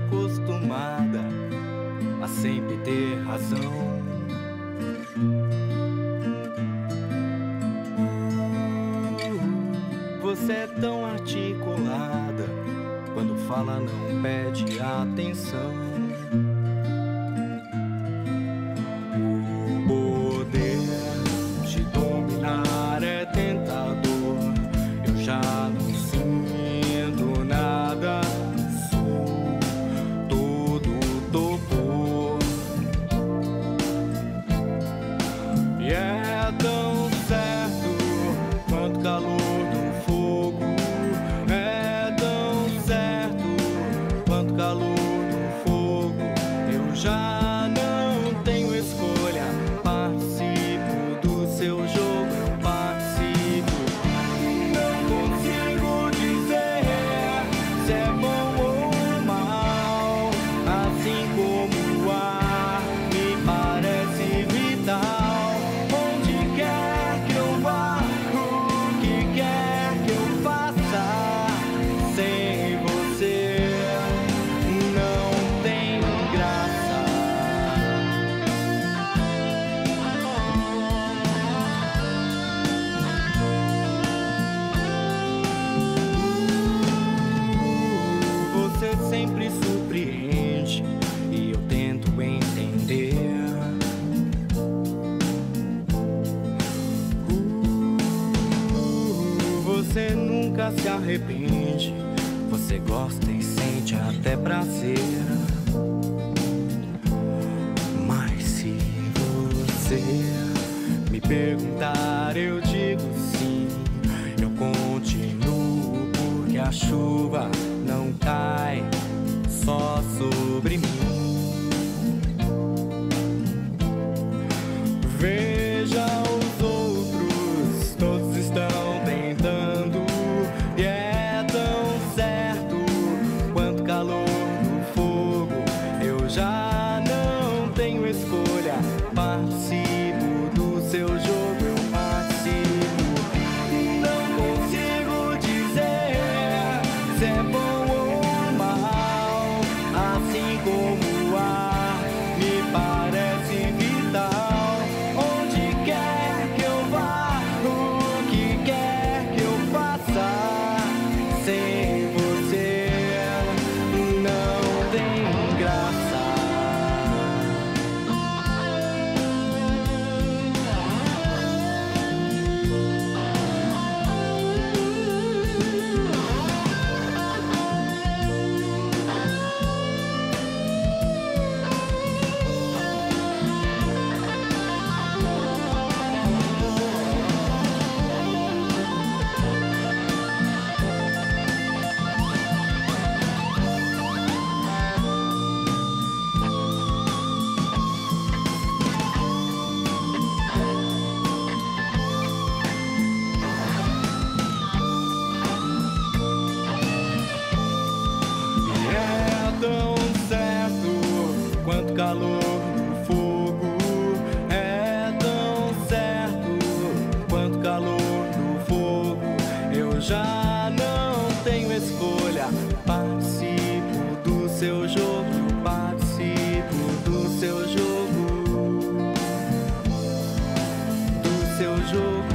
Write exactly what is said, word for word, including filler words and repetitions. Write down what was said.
acostumada a sempre ter razão. Você é tão articulada, quando fala não pede atenção. O poder de dominar é tentador. Eu já não sinto nada, sou todo topo. E é tão certo quanto calor do fogo. É tão certo quanto calor do fogo. Eu já não tenho escolha, participo do seu jogo, eu participo. Não consigo dizer se é bom ou mal, assim como o ar me parece vital. Onde quer que eu vá, o que quer que eu faça, sem você não tem graça. Você sempre surpreende e eu tento entender. Você nunca se arrepende, você gosta e sente até prazer. Mas se você me perguntar, eu digo sim. Eu continuo porque a chuva não cai só sobre mim. Veja os outros, todos estão tentando. E é tão certo quanto calor do fogo. Eu já não tenho escolha, participo do seu jogo, eu participo. Não consigo dizer se é bom ou mal, assim como o ar me parece vital. Onde quer que eu vá, o que quer que eu faça, sem você não tem graça. É tão certo quanto calor do fogo. É tão certo quanto calor do fogo. Eu já não tenho escolha, participo do seu jogo, eu participo do seu jogo, do seu jogo.